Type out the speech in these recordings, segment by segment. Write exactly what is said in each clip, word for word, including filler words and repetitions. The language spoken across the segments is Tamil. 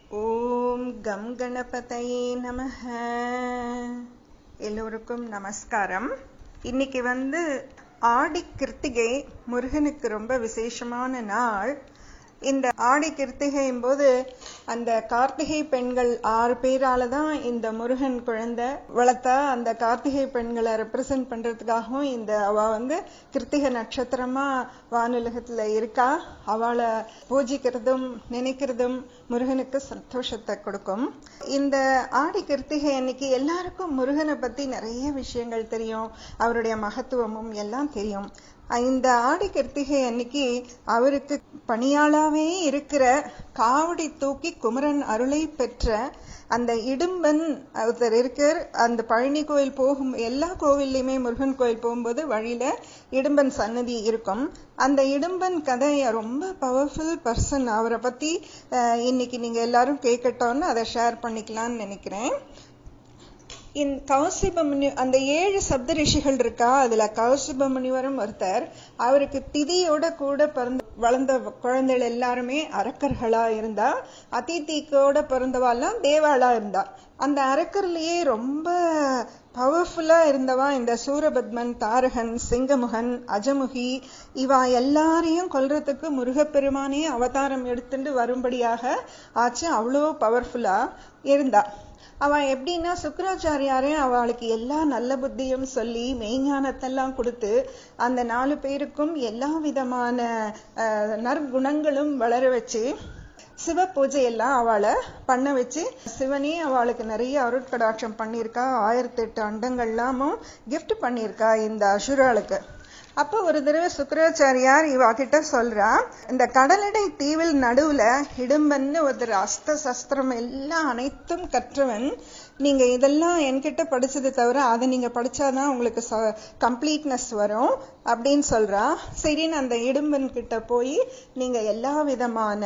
ஓம் கம் கணபதையே நமஹ. எல்லோருக்கும் நமஸ்காரம். இன்னைக்கு வந்து ஆடி கிருத்திகை, முருகனுக்கு ரொம்ப விசேஷமான நாள். இந்த ஆடி கிருத்திகையும் போது அந்த கார்த்திகை பெண்கள் ஆறு பேரால தான் இந்த முருகன் குழந்தை வளர்த்தா. அந்த கார்த்திகை பெண்களை ரெப்ரசன்ட் பண்றதுக்காகவும் இந்த அவ வந்து கிருத்திகை நட்சத்திரமா வானுலகத்துல இருக்கா. அவளை பூஜிக்கிறதும் நினைக்கிறதும் முருகனுக்கு சந்தோஷத்தை கொடுக்கும். இந்த ஆடி கிருத்திகை அன்னைக்கு எல்லாருக்கும் முருகனை பத்தி நிறைய விஷயங்கள் தெரியும், அவருடைய மகத்துவமும் எல்லாம் தெரியும். இந்த ஆடி கிருத்திகை அன்னைக்கு அவருக்கு பணியாளாவே இருக்கிற காவடி தூக்கி குமரன் அருளை பெற்ற அந்த இடும்பன் ஒருத்தர் இருக்கார். அந்த பழனி கோயில் போகும் எல்லா கோவில்லையுமே முருகன் கோயில் போகும்போது வழியில இடும்பன் சன்னதி இருக்கும். அந்த இடும்பன் கதை ரொம்ப பவர்ஃபுல் பர்சன். அவரை பத்தி இன்னைக்கு நீங்க எல்லாரும் கேட்கட்டோன்னு அதை ஷேர் பண்ணிக்கலாம்னு நினைக்கிறேன். இந்த கௌசிப முனி, அந்த ஏழு சப்த ரிஷிகள் இருக்கா, அதுல கௌசிப முனிவரும் ஒருத்தர். அவருக்கு திதியோட கூட பிறந்த வளர்ந்த குழந்தைகள் எல்லாருமே அரக்கர்களா இருந்தா, அதிதிக்கோட பிறந்தவாள்லாம் தேவாளா இருந்தா. அந்த அரக்கர்லயே ரொம்ப பவர்ஃபுல்லா இருந்தவா இந்த சூரபத்மன், தாரகன், சிங்கமுகன், அஜமுகி. இவா எல்லாரையும் கொல்றதுக்கு முருகப்பெருமானே அவதாரம் எடுத்துட்டு வரும்படியாக ஆச்சு. அவ்வளோ பவர்ஃபுல்லா இருந்தா. அவன் எப்படின்னா சுக்கராச்சாரியாரே அவளுக்கு எல்லா நல்ல புத்தியும் சொல்லி மெய்ஞானத்தெல்லாம் கொடுத்து அந்த நாலு பேருக்கும் எல்லா விதமான நற்குணங்களும் வளர வச்சு சிவ பூஜையெல்லாம் அவளை பண்ண வச்சு சிவனே அவளுக்கு நிறைய அருட்கடாட்சம் பண்ணியிருக்கா. ஆயிரத்தி எட்டு அண்டங்கள்லாமும் கிஃப்ட் பண்ணியிருக்கா இந்த அசுராளுக்கு. அப்ப ஒரு தடவை சுக்கராச்சாரியார் இவா கிட்ட சொல்றா, இந்த கடலடை தீவில் நடுவுல இடும்பன்னு ஒருத்தர் அஸ்த சஸ்திரம் எல்லாம் அனைத்தும் கற்றவன். நீங்க இதெல்லாம் என்கிட்ட படிச்சது தவிர அதை நீங்க படிச்சாதான் உங்களுக்கு கம்ப்ளீட்னஸ் வரும் அப்படின்னு சொல்றா. சரின்னு அந்த இடும்பன் கிட்ட போய் நீங்க எல்லா விதமான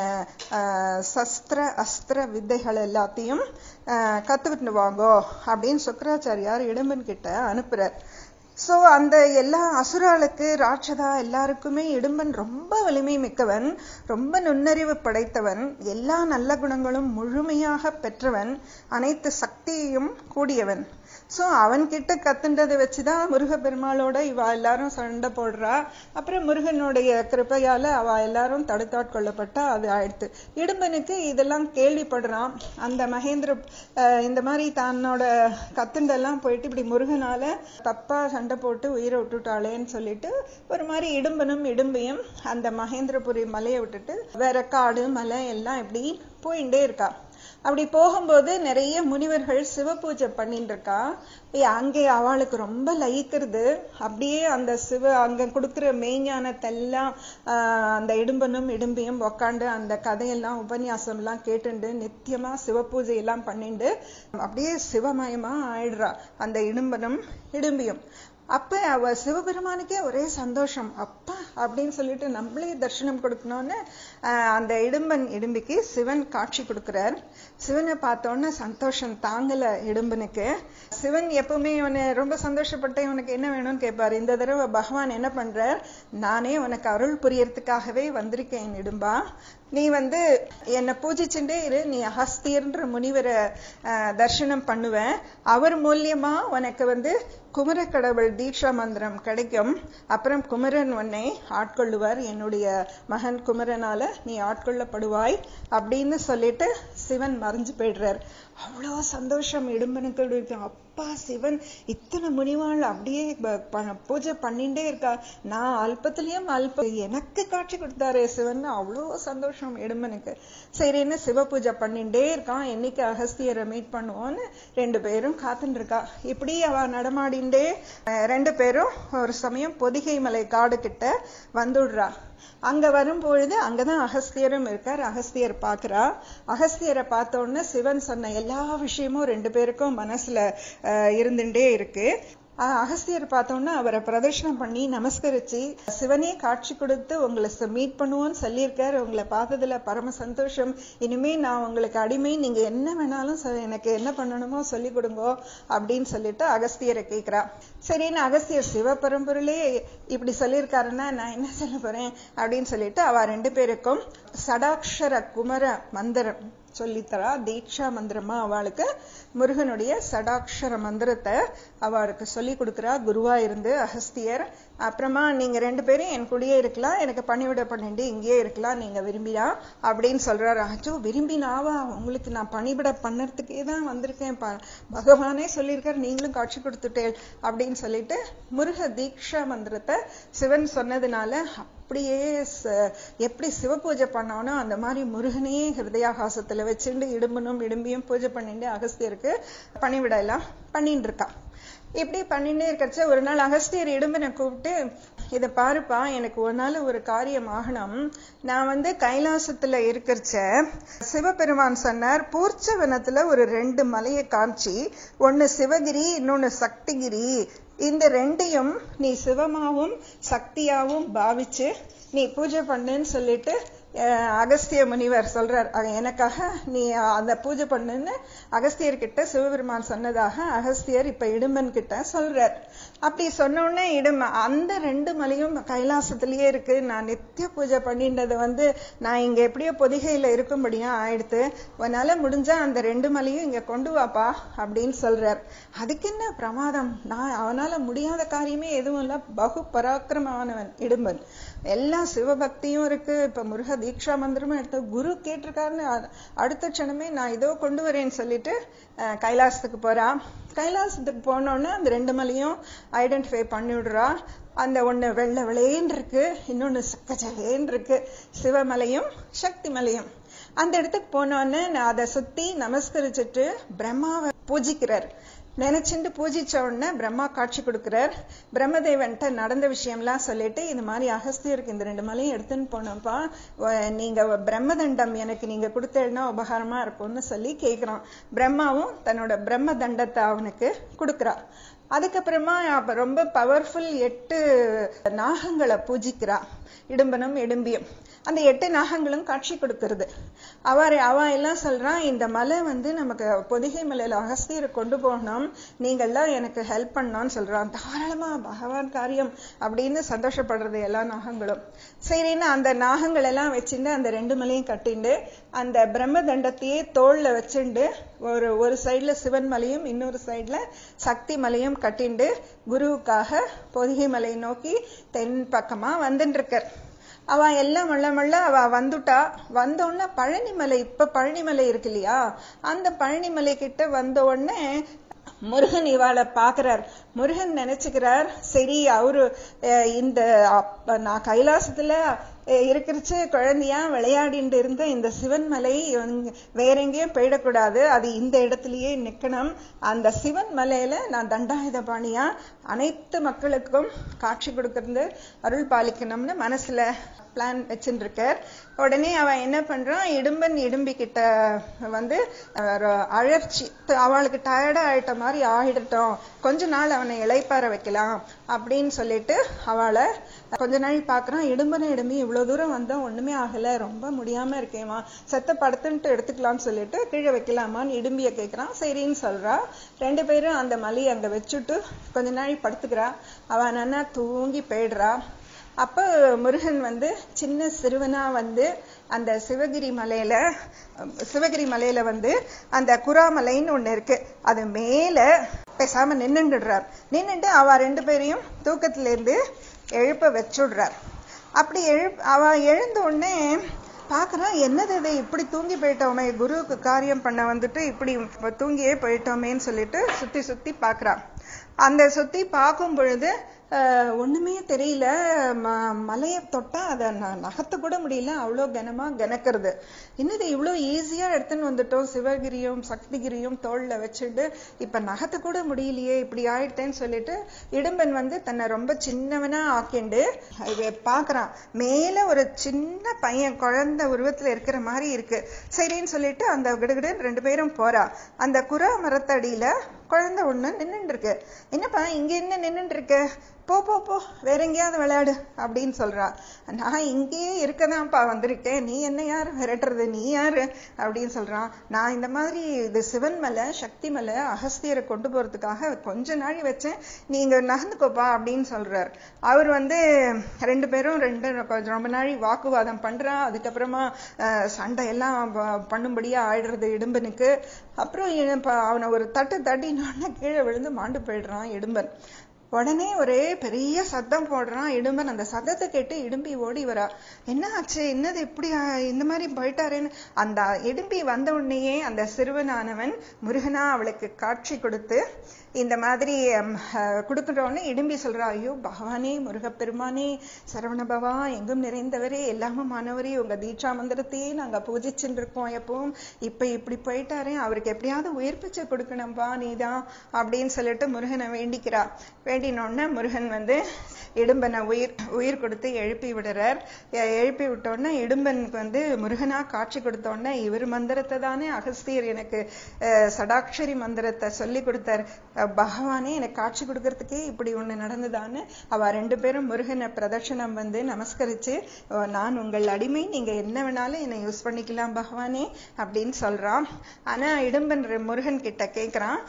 சஸ்திர அஸ்திர வித்தைகள் எல்லாத்தையும் கத்துக்கிட்டு வாங்கோ அப்படின்னு சுக்கராச்சாரியார் இடும்பன் கிட்ட அனுப்புறார். சோ அந்த எல்லா அசுராளுக்கு ராட்சதா எல்லாருக்குமே இடும்பன் ரொம்ப வலிமை மிக்கவன், ரொம்ப நுண்ணறிவு படைத்தவன், எல்லா நல்ல குணங்களும் முழுமையாக பெற்றவன், அனைத்து சக்தியையும் கூடியவன். சோ அவன் கிட்ட கத்துண்டதை வச்சுதான் முருக பெருமாளோட இவா எல்லாரும் சண்டை போடுறா. அப்புறம் முருகனுடைய கிருப்பையால அவ எல்லாரும் தடுத்தாட்கொள்ளப்பட்டா. அது ஆயிடுத்து. இடும்பனுக்கு இதெல்லாம் கேள்விப்படுறான். அந்த மகேந்திர இந்த மாதிரி தன்னோட கத்துண்டெல்லாம் போயிட்டு இப்படி முருகனால தப்பா சண்டை போட்டு உயிரை விட்டுட்டாளேன்னு சொல்லிட்டு ஒரு மாதிரி இடும்பனும் இடும்பையும் அந்த மகேந்திரபுரி மலையை விட்டுட்டு வேற காடு மலை எல்லாம் இப்படி போயிட்டே இருக்கா. அப்படி போகும்போது நிறைய முனிவர்கள் சிவ பூஜை பண்ணிட்டு இருக்கா. அங்கே அவளுக்கு ரொம்ப லயிக்கிறது. அப்படியே அந்த சிவ அங்க கொடுக்குற மெய்ஞானத்தெல்லாம் ஆஹ் அந்த இடும்பனும் இடும்பியும் உக்காண்டு அந்த கதையெல்லாம் உபன்யாசம் எல்லாம் கேட்டுண்டு நித்தியமா சிவ பூஜை எல்லாம் பண்ணிண்டு அப்படியே சிவமயமா ஆயிடுறா அந்த இடும்பனும் இடும்பியும். அப்ப அவ சிவபெருமானுக்கே ஒரே சந்தோஷம். அப்பா அப்படின்னு சொல்லிட்டு நம்மளே தரிசனம் கொடுக்கணும்னு அந்த இடும்பன் இடும்பிக்கு சிவன் காட்சி கொடுக்கிறார். சிவனை பார்த்தோன்னு சந்தோஷம் தாங்கல இடும்பனுக்கு. சிவன் எப்பவுமே இவனை ரொம்ப சந்தோஷப்பட்ட இவனுக்கு என்ன வேணும்னு கேட்பாரு. இந்த தடவை பகவான் என்ன பண்றார், நானே உனக்கு அருள் புரியறதுக்காகவே வந்திருக்கேன் இடும்பா, நீ வந்து என்னை பூஜிச்சுட்டே இரு, நீ அகஸ்தியர்ன்ற முனிவரை தர்சனம் பண்ணுவேன், அவர் மூலியமா உனக்கு வந்து குமர கடவுள் தீட்சா மந்திரம் கிடைக்கும், அப்புறம் குமரன் உன்னை ஆட்கொள்ளுவார், என்னுடைய மகன் குமரனால நீ ஆட்கொள்ளப்படுவாய் அப்படின்னு சொல்லிட்டு சிவன் மறைஞ்சு போயிடுறார். அவ்வளோ சந்தோஷம் இடும்பனுக்கு. அப்பா சிவன் இத்தனை முனிவாள் அப்படியே பூஜை பண்ணிட்டே இருக்கா, நான் அல்பத்திலயும் அல்ப எனக்கு காட்சி கொடுத்தாரு சிவன். அவ்வளோ சந்தோஷம் இடும்பனுக்கு. சரின்னு சிவ பூஜை பண்ணிட்டே இருக்கான். என்னைக்கு அகஸ்தியரை மீட் பண்ணுவோன்னு ரெண்டு பேரும் காத்துட்டு இருக்கா. இப்படி அவ நடமாடிண்டே ரெண்டு பேரும் ஒரு சமயம் பொதிகை மலை காடு கிட்ட வந்துடுறா. அங்க வரும்பொழுது அங்கதான் அகஸ்தியரும் இருக்கார். அகஸ்தியர் பாக்குறா. அகஸ்தியரை பார்த்த உடனே சிவன் சொன்ன எல்லா விஷயமும் ரெண்டு பேருக்கும் மனசுல இருந்துட்டே இருக்கு. அகஸ்தியர் பார்த்தோம்னா அவரை பிரதர்ஷனம் பண்ணி நமஸ்கரிச்சு சிவனே காட்சி கொடுத்து உங்களை மீட் பண்ணுவோன்னு சொல்லியிருக்காரு. உங்களை பார்த்ததுல பரம சந்தோஷம், இனிமே நான் உங்களுக்கு அடிமை, நீங்க என்ன வேணாலும் எனக்கு என்ன பண்ணணுமோ சொல்லி கொடுங்கோ அப்படின்னு சொல்லிட்டு அகஸ்தியரை கேட்கிறா. சரின்னு அகஸ்தியர் சிவ பரம்பொருளே இப்படி சொல்லியிருக்காருன்னா நான் என்ன சொல்ல போறேன் அப்படின்னு சொல்லிட்டு அவ ரெண்டு பேருக்கும் சடாட்சர குமர மந்திரம் சொல்லித்தரா. தீட்சா மந்திரமா அவளுக்கு முருகனுடைய சடாட்சர மந்திரத்தை அவளுக்கு சொல்லி கொடுக்குறா குருவா இருந்து அகஸ்தியர். அப்புறமா நீங்க ரெண்டு பேரும் என் கூடயே இருக்கலாம், எனக்கு பணிவிட பண்ணிட்டு இங்கேயே இருக்கலாம் நீங்க விரும்பினா அப்படின்னு சொல்றாரு. அச்சோ விரும்பினாவா, உங்களுக்கு நான் பணிவிட பண்ணறதுக்கே தான் வந்திருக்கேன், பகவானே சொல்லியிருக்காரு, நீங்களும் காட்சி கொடுத்துட்டேன் அப்படின்னு சொல்லிட்டு முருக தீட்சா மந்திரத்தை சிவன் சொன்னதுனால அப்படியே எப்படி சிவ பூஜை பண்ணானோ அந்த மாதிரி முருகனையே ஹிருதயாகாசத்துல வச்சுட்டு இடும்பனும் இடும்பியும் பூஜை பண்ணிட்டு அகஸ்தியருக்கு பணிவிட எல்லாம் பண்ணிட்டு இருக்கான். இப்படி பண்ணிட்டே இருக்கச்ச ஒரு நாள் அகஸ்தியர் இடும்பனை கூப்பிட்டு, இதை பாருப்பா, எனக்கு ஒரு நாள் ஒரு காரியம் ஆகணும். நான் வந்து கைலாசத்துல இருக்கிறச்ச சிவபெருமான் சொன்னார், பூர்ச்சவனத்துல ஒரு ரெண்டு மலையை காமிச்சு, ஒன்னு சிவகிரி இன்னொன்னு சக்திகிரி, இந்த ரெண்டையும் நீ சிவமாவும் சக்தியாவும் பாவிச்சு நீ பூஜை பண்ணுன்னு சொல்லிட்டு அகஸ்திய முனிவர் சொல்றார். எனக்காக நீ அந்த பூஜை பண்ணுன்னு அகஸ்தியர் கிட்ட சிவபெருமான் சொன்னதாக அகஸ்தியர் இப்ப இடும்பன் கிட்ட சொல்றார். அப்படி சொன்னோடனே இடும அந்த ரெண்டு மலையும் கைலாசத்திலேயே இருக்கு, நான் நித்திய பூஜை பண்ணின்றது வந்து நான் இங்க எப்படியோ பொதிகையில இருக்கும்படியா ஆயிடுத்து, உன்னால முடிஞ்சா அந்த ரெண்டு மலையும் இங்க கொண்டு வாப்பா அப்படின்னு சொல்றார். அதுக்கு என்ன பிரமாதம், நான் அவனால முடியாத காரியமே எதுவும் இல்ல, பகு பராக்கிரமானவன் இடும்பன், எல்லா சிவபக்தியும் இருக்கு. இப்ப முருக தீட்சா மந்திரமும் எடுத்து குரு கேட்டிருக்காருன்னு அடுத்த க்ஷணமே நான் இதோ கொண்டு வரேன்னு சொல்லிட்டு கைலாசத்துக்கு போறா. கைலாசத்துக்கு போனோன்னு அந்த ரெண்டு மலையும் ஐடென்டிஃபை பண்ணி விடுறா. அந்த ஒண்ணு வெள்ளை வெளையேன்னு இருக்கு, இன்னொன்னு சக்கச்சலேன்னு இருக்கு, சிவமலையும் சக்தி மலையும். அந்த இடத்துக்கு போனோன்னு அதை சுத்தி நமஸ்கரிச்சுட்டு பிரம்மாவை பூஜிக்கிறார். நினைச்சுட்டு பூஜிச்ச உடனே பிரம்மா காட்சி கொடுக்கிறார். பிரம்மதேவன்ட்ட நடந்த விஷயம்லாம் சொல்லிட்டு, இது மாதிரி அகஸ்தியருக்கு இந்த ரெண்டு மலையும் எடுத்துன்னு போனப்பா, நீங்க பிரம்மதண்டம் எனக்கு நீங்க கொடுத்தேன்னா உபகாரமா இருக்கும்னு சொல்லி கேட்கிறான். பிரம்மாவும் தன்னோட பிரம்ம தண்டத்தை அவனுக்கு கொடுக்குறா. அதுக்கப்புறமா அப்ப ரொம்ப பவர்ஃபுல் எட்டு நாகங்களை பூஜிக்கிறா இடும்பனும் இடும்பியும். அந்த எட்டு நாகங்களும் காட்சி கொடுக்கிறது. அவர் அவ எல்லாம் சொல்றான், இந்த மலை வந்து நமக்கு பொதிகை மலையில அகஸ்தியரை கொண்டு போகணும், நீங்கள்லாம் எனக்கு ஹெல்ப் பண்ணோம்னு சொல்றான். தாராளமா பகவான் காரியம் அப்படின்னு சந்தோஷப்படுறது எல்லா நாகங்களும். சரின்னு அந்த நாகங்கள் எல்லாம் வச்சுட்டு அந்த ரெண்டு மலையும் கட்டிண்டு அந்த பிரம்ம தண்டத்தையே தோல்ல வச்சுண்டு ஒரு ஒரு சைட்ல சிவன் மலையும் இன்னொரு சைட்ல சக்தி மலையும் கட்டிண்டு குருவுக்காக பொதிகை மலை நோக்கி தென் பக்கமா வந்துட்டு இருக்கார். அவ எல்லாம் மல்ல மல்ல அவ வந்துட்டா. வந்தோடனே பழனிமலை, இப்ப பழனிமலை இருக்கு இல்லையா, அந்த பழனிமலை கிட்ட வந்த உடனே முருகன் இவாளை பாக்குறார். முருகன் நினைச்சுக்கிறார், சரி அவரு இந்த நான் கைலாசத்துல இருக்கிறச்சு குழந்தையா விளையாடிட்டு இருந்த இந்த சிவன் மலை வேற எங்கேயும் போயிடக்கூடாது, அது இந்த இடத்துலயே நிக்கணும். அந்த சிவன் மலையில நான் தண்டாயுத பாணியா அனைத்து மக்களுக்கும் காட்சி கொடுக்கறது அருள் பாலிக்கணும்னு மனசுல பிளான் வச்சுட்டு இருக்கார். உடனே அவன் என்ன பண்றான், இடும்பன் இடும்பி கிட்ட வந்து அழற்சி, அவளுக்கு டயர்டா ஆயிட்ட மாதிரி ஆயிடட்டும், கொஞ்ச நாள் அவனை இளைப்பாற வைக்கலாம் அப்படின்னு சொல்லிட்டு அவளை கொஞ்ச நாள் பாக்குறான். இடும்பனை இடும்பி இவ்வளவு தூரம் வந்தா ஒண்ணுமே ஆகல, ரொம்ப முடியாம இருக்கேமா, செத்த படுத்துன்ட்டு எடுத்துக்கலாம்னு சொல்லிட்டு கீழே வைக்கலாமான்னு இடும்பிய கேட்கிறான். சரின்னு சொல்றா. ரெண்டு பேரும் அந்த மலையை அங்க வச்சுட்டு கொஞ்ச நாள் படுத்துக்கிறா. அவன் நல்லா தூங்கி போயிடுறா. அப்ப முருகன் வந்து சின்ன சிறுவனா வந்து அந்த சிவகிரி மலையில சிவகிரி மலையில வந்து அந்த குராமலைன்னு ஒண்ணு இருக்கு, அது மேல பேசாம நின்னுடுறார். நின்னுட்டு அவ ரெண்டு பேரையும் தூக்கத்துல இருந்து எழுப்ப வச்சுடுறார். அப்படி எழு அவ எழுந்த உடனே பாக்குறான், என்னது இது இப்படி தூங்கி போயிட்டோமே, குருவுக்கு காரியம் பண்ண வந்துட்டு இப்படி தூங்கியே போயிட்டோமேன்னு சொல்லிட்டு சுத்தி சுத்தி பாக்குறான். அந்த சுத்தி பார்க்கும் பொழுது ஒண்ணுமே தெரியல, மலையை தொட்டா அதை நகர்த்த கூட முடியல, அவ்வளோ கனமா கனக்கிறது. என்னது இவ்வளவு ஈஸியா எடுத்துன்னு வந்துட்டோம், சிவகிரியும் சக்திகிரியும் தோல்ல வச்சுட்டு இப்ப நகர்த்த கூட முடியலையே, இப்படி ஆயிட்டேன்னு சொல்லிட்டு இடும்பன் வந்து தன்னை ரொம்ப சின்னவனா ஆக்கிண்டு பாக்குறான். மேல ஒரு சின்ன பையன் குழந்தை உருவத்துல இருக்கிற மாதிரி இருக்கு. சரின்னு சொல்லிட்டு அந்த கிடுகிடுன்னு ரெண்டு பேரும் போறா. அந்த குரா மரத்தடியில குழந்தை ஒண்ணு நின்னுட்டு இருக்கு. என்னப்பா இங்க என்ன நின்னுட்டு இருக்கு, போ போ போ வேற எங்கேயாவது விளையாடு அப்படின்னு சொல்றா. நான் இங்கேயே இருக்கதான்ப்பா வந்திருக்கேன், நீ என்ன யாரு விரட்டுறது, நீ யாரு அப்படின்னு சொல்றான். நான் இந்த மாதிரி இது சிவன் மலை சக்தி மலை அகஸ்தியரை கொண்டு போறதுக்காக கொஞ்ச நாள் வச்சேன், நீங்க நகர்ந்துக்கோப்பா அப்படின்னு சொல்றார். அவர் வந்து ரெண்டு பேரும் ரெண்டு ரொம்ப நாள் வாக்குவாதம் பண்றா. அதுக்கப்புறமா சண்டை எல்லாம் பண்ணும்படியா ஆயிடுறது இடும்பனுக்கு. அப்புறம் அவனை ஒரு தட்டு தட்டினோன்னா கீழே விழுந்து மாண்டு போயிடுறான் இடும்பன். உடனே ஒரே பெரிய சத்தம் போடுறான் இடும்பன். அந்த சத்தத்தை கேட்டு இடும்பி ஓடி வரா. என்ன ஆச்சு, என்னது இப்படி இந்த மாதிரி போயிட்டாருன்னு. அந்த இடும்பி வந்த உடனேயே அந்த சிறுவனானவன் முருகனா அவளுக்கு காட்சி கொடுத்து இந்த மாதிரி கொடுக்குறோன்னு இடும்பி சொல்றா, ஐயோ பகவானே முருகப்பெருமானே சரவணபவா எங்கும் நிறைந்தவரே எல்லாமும் மாணவரே, உங்க தீட்சா மந்திரத்தையே நாங்க பூஜிச்சுட்டு இருக்கோம் எப்பவும், இப்ப இப்படி போயிட்டாரே அவருக்கு எப்படியாவது உயிர் பிச்சை கொடுக்கணும்பா நீதான் அப்படின்னு சொல்லிட்டு முருகனை வேண்டிக்கிறா. வேண்டினோடனே முருகன் வந்து இடும்பனை உயிர் உயிர் கொடுத்து எழுப்பி விடுறார். எழுப்பி விட்டோடனே இடும்பனுக்கு வந்து முருகனா காட்சி கொடுத்தோடனே இவர் மந்திரத்தை தானே அகஸ்தியர் எனக்கு சடாட்சரி மந்திரத்தை சொல்லி கொடுத்தார், பகவானே எனக்கு காட்சி கொடுக்கறதுக்கே இப்படி ஒண்ணு நடந்ததான்னு அவ ரெண்டு பேரும் முருகனை பிரதட்சணம் வந்து நமஸ்கரிச்சு, நான் உங்கள் அடிமை, நீங்க என்ன வேணாலும் என்னை யூஸ் பண்ணிக்கலாம் பகவானே அப்படின்னு சொல்றான். ஆனா இடும்பன் முருகன் கிட்ட கேட்கிறான்,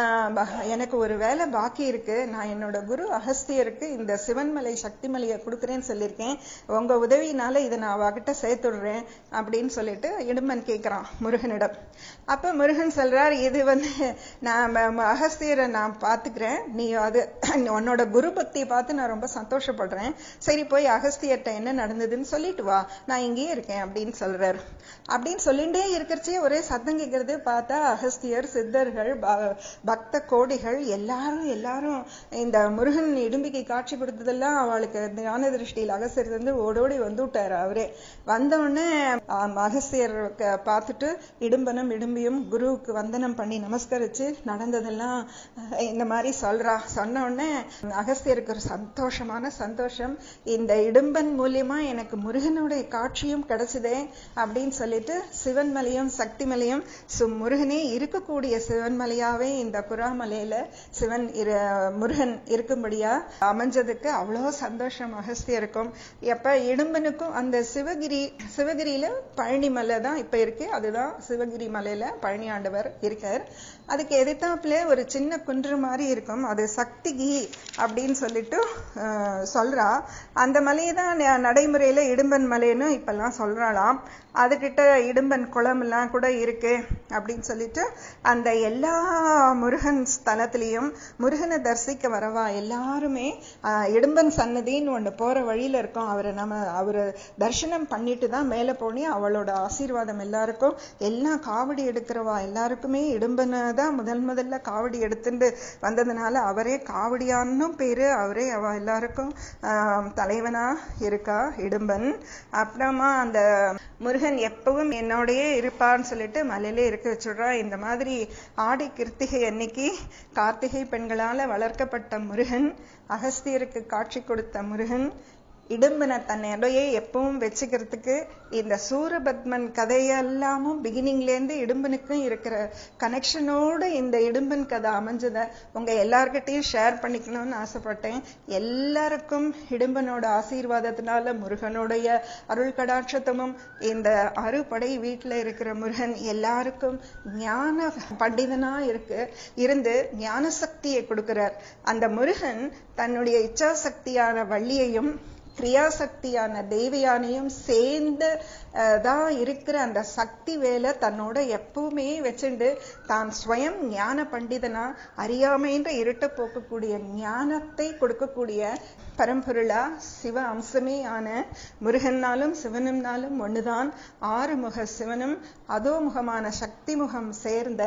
எனக்கு ஒரு வேலை பாக்கி இருக்கு, நான் என்னோட குரு அகஸ்தியருக்கு இந்த சிவன்மலை சக்தி மலையை கொடுக்குறேன்னு சொல்லியிருக்கேன், உங்க உதவினால இதை நான் அவகிட்ட சேர்த்துடுறேன் அப்படின்னு சொல்லிட்டு இடும்பன் கேட்கிறான் முருகனிடம். அப்ப முருகன் சொல்றார், இது வந்து நான் அகஸ்தியரை நான் பாத்துக்கிறேன், நீ அது உன்னோட குரு பக்தியை பார்த்து நான் ரொம்ப சந்தோஷப்படுறேன், சரி போய் அகஸ்தியர்கிட்ட என்ன நடந்ததுன்னு சொல்லிட்டு வா, நான் இங்கேயே இருக்கேன் அப்படின்னு சொல்றாரு. அப்படின்னு சொல்லிட்டே இருக்கிறச்சே ஒரே சத்தம் கேட்கறது. பார்த்தா அகஸ்தியர் சித்தர்கள் பக்த கோடிகள் எல்லாரும் எல்லாரும் இந்த முருகன் இடும்பிக்கு காட்சி கொடுத்ததெல்லாம் அவளுக்கு ஞான திருஷ்டியில் அகஸ்தியர் வந்து ஓடோடி வந்து விட்டாரு. அவரே வந்த உடனே அகஸ்தியர் பார்த்துட்டு இடும்பனும் இடும்பியும் குருவுக்கு வந்தனம் பண்ணி நமஸ்கரிச்சு நடந்ததெல்லாம் இந்த மாதிரி சொல்றா. சொன்ன உடனே அகஸ்தியருக்கு ஒரு சந்தோஷமான சந்தோஷம், இந்த இடும்பன் மூலியமா எனக்கு முருகனுடைய காட்சியும் கிடைச்சதே அப்படின்னு சொல்லிட்டு சிவன்மலையும் சக்தி மலையும் முருகனே இருக்கக்கூடிய சிவன்மலையாவே இந்த புறாமலையில சிவன் முருகன் இருக்கும்படியா அமைஞ்சதுக்கு அவ்வளவு சந்தோஷம் அகஸ்தியருக்கும். எப்ப இடும்பனுக்கும் அந்த சிவகிரி சிவகிரியில பழனி மலை தான் இப்ப இருக்கு, அதுதான் சிவகிரி மலையில பழனி ஆண்டவர் இருக்கார். அதுக்கு எதிர்த்தாப்புல ஒரு சின்ன குன்று மாதிரி இருக்கும், அது சக்திகி அப்படின்னு சொல்லிட்டு சொல்றா. அந்த மலையை தான் நடைமுறையில இடும்பன் மலைன்னு இப்பெல்லாம் சொல்றாளாம். அதுகிட்ட இடும்பன் குளம் எல்லாம் கூட இருக்கு அப்படின்னு சொல்லிட்டு அந்த எல்லா முருகன் ஸ்தலத்திலையும் முருகனை தரிசிக்க வரவா எல்லாருமே இடும்பன் சன்னதின்னு ஒண்ணு போற வழியில இருக்கும், அவரை நம்ம அவரை தரிசனம் பண்ணிட்டு தான் மேல போனி அவளோட ஆசீர்வாதம் எல்லாருக்கும். எல்லாம் காவடி எடுக்கிறவா எல்லாருக்குமே இடும்பனை தான் முதல் முதல்ல காவடி எடுத்துட்டு வந்ததுனால அவரே காவடியானும் பேரு, அவரே அவ எல்லாருக்கும் ஆஹ் தலைவனா இருக்கா இடும்பன். அப்புறமா அந்த முருகன் எப்பவும் என்னோடயே இருப்பான்னு சொல்லிட்டு மலையிலே இருக்க வச்சுடுறா. இந்த மாதிரி ஆடி கிருத்திகை அன்னைக்கு கார்த்திகை பெண்களால வளர்க்கப்பட்ட முருகன், அகஸ்தியருக்கு காட்சி கொடுத்த முருகன், இடும்பனை தன்னையே எப்பவும் வச்சுக்கிறதுக்கு இந்த சூரபத்மன் கதையெல்லாமும் பிகினிங்ல இருந்து இடும்பனுக்கும் இருக்கிற கனெக்ஷனோடு இந்த இடும்பன் கதை அமைஞ்சதை உங்க எல்லார்கிட்டையும் ஷேர் பண்ணிக்கணும்னு ஆசைப்பட்டேன். எல்லாருக்கும் இடும்பனோட ஆசீர்வாதத்தினால முருகனுடைய அருள் கடாட்சத்தமும் இந்த அறுபடை வீட்டுல இருக்கிற முருகன் எல்லாருக்கும் ஞான பண்டிதனா இருக்கு இருந்து ஞான சக்தியை கொடுக்கிறார். அந்த முருகன் தன்னுடைய இச்சா சக்தியான வள்ளியையும் கிரியாசக்தியான தேவியானையும் சேர்ந்து தான் இருக்கிற அந்த சக்தி வேலை தன்னோட எப்பவுமே வச்சுண்டு தான் ஸ்வயம் ஞான பண்டிதனா அறியாமைன்ற இருட்ட போக்கக்கூடிய ஞானத்தை கொடுக்கக்கூடிய பரம்பொருளா சிவ அம்சமே ஆன முருகன்னாலும் சிவனும்னாலும் ஒண்ணுதான். ஆறு முக சிவனும் அதோ முகமான சக்தி முகம் சேர்ந்த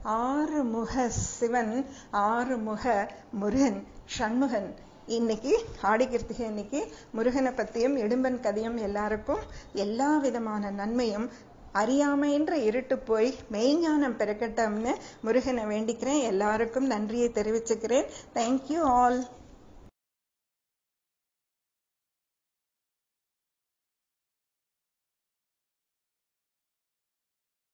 ஆறு முக சிவன், ஆறு முக முருகன், ஷண்முகன். இன்னைக்கு ஆடி கிருத்திகை இன்னைக்கு முருகனை பத்தியும் இடும்பன் கதையும் எல்லாருக்கும் எல்லா விதமான நன்மையும் அறியாமைன்ற இருட்டு போய் மெய்ஞானம் பெருக்கட்டும்னு முருகனை வேண்டிக்கிறேன். எல்லாருக்கும் நன்றியை தெரிவிச்சுக்கிறேன். Thank you all.